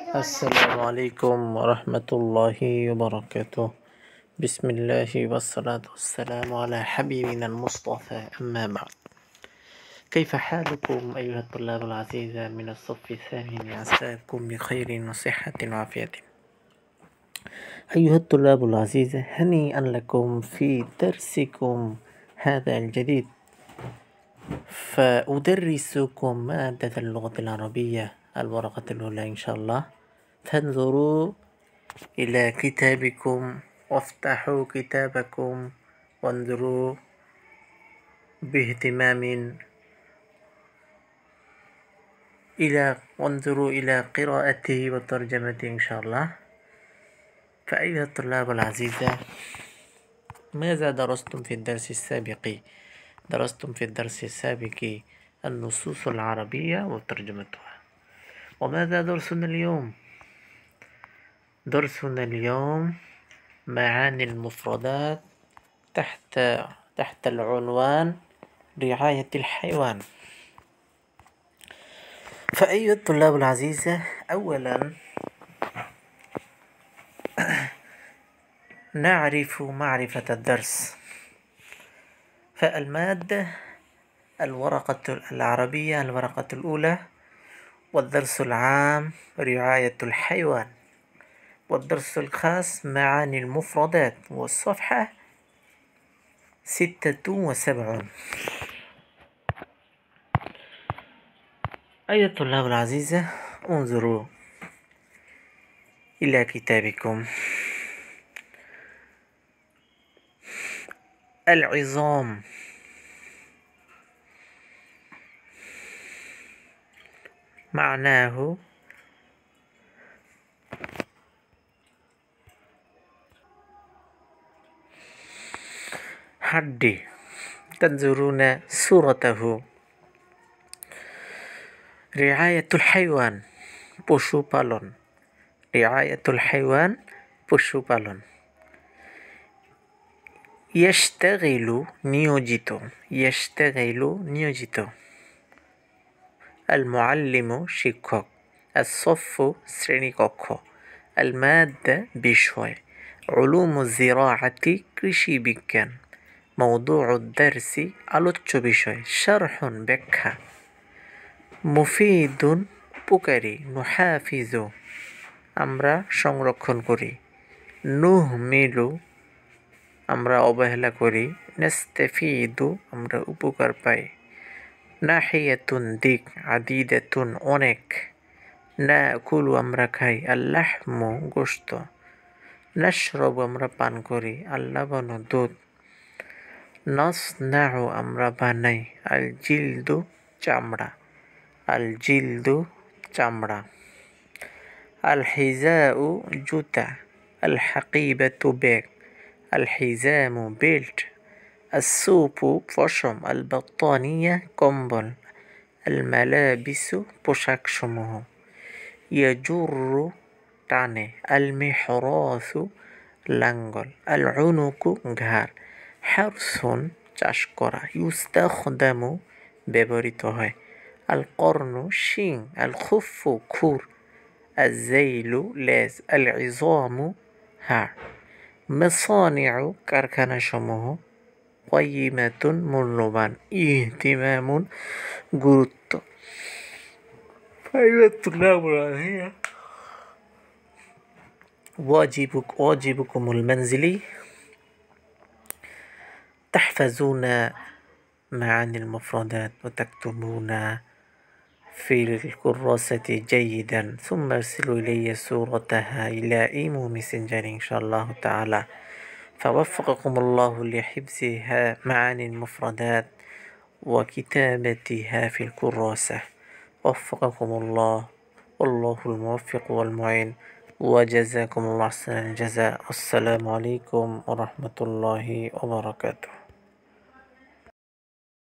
السلام عليكم ورحمة الله وبركاته. بسم الله والصلاة والسلام على حبيبنا المصطفى، أما بعد. كيف حالكم أيها الطلاب العزيزة من الصف الثامن؟ عساكم بخير وصحة وعافية. أيها الطلاب العزيزة، هنيئا لكم في درسكم هذا الجديد. فأدرسكم مادة اللغة العربية الورقة الأولى إن شاء الله. تنظروا إلى كتابكم وافتحوا كتابكم وانظروا باهتمام وانظروا إلى قراءته وترجمته إن شاء الله. فأيها الطلاب العزيزة، ماذا درستم في الدرس السابق؟ درستم في الدرس السابق النصوص العربية وترجمتها. وماذا درسنا اليوم؟ درسنا اليوم معاني المفردات تحت العنوان رعاية الحيوان. فأيها الطلاب العزيزة، أولا نعرف معرفة الدرس. فالمادة الورقة العربية الورقة الأولى، والدرس العام رعاية الحيوان، والدرس الخاص معاني المفردات، والصفحة 76. أيها الطلاب العزيزة، انظروا إلى كتابكم. العظام معناه حدي. تنظرون صورته. رعاية الحيوان পশুপালন. رعاية الحيوان পশুপালন. يشتغل নিয়োজিত. يشتغل নিয়োজিত. المعلم শিক্ষক. الصف শ্রেণীকক্ষ. المادة বিষয়. علوم الزراعة কৃষি বিজ্ঞান. موضوع الدرس আলোচ্য বিষয়. شرح ব্যাখ্যা. মুফিদুন উপকারী. নুহাফিজু আমরা সংরক্ষণ করি। নুহমিলু আমরা অবহেলা করি। নাস্তাফিদু আমরা উপকার পাই। নাহিয়াতুন দিক। আদিদাতুন অনেক। নাকুলু আমরা খাই। আল্লাহমু গোশত। নাশরবু আমরা পান করি। আল্লাবানু দুধ। নাসনাউ আমরা বানাই। আল জিলদু চামড়া। আল জিলদু চামড়া। আল হিজাউ জুতা। আল হাকিবাতু ব্যাগ। আল হিজামু বেল্ট। আসুপু পশম। আল বাত্তানিয়া কম্বল। আল মালাবিসু পোশাক সমূহ। ইয়াজুরু টানে। আল মিহরাসু লাঙ্গল। আল উনুকু ঘাড়। হারসুন চাষ করা। ইউস্তাখদামু ব্যবহৃত হয়। আল কর্নু শিং। আল খুফু খুর। আল জাইলু লেজ। আল ইজামু হাড়। মাসানিউ কারখানা সমূহ। কাইমাতুন মূল্যবান। ইহতিমামুন গুরুত্ব। واجبكم المنزلي تحفظون معاني المفردات وتكتبون في الكراسة جيدا، ثم ارسلوا إلي صورتها إلى إيمو ماسنجر إن شاء الله تعالى. فوفقكم الله لحفظها معاني المفردات وكتابتها في الكراسة. وفقكم الله، والله الموفق والمعين، وجزاكم الله أحسن الجزاء. السلام عليكم ورحمة الله وبركاته.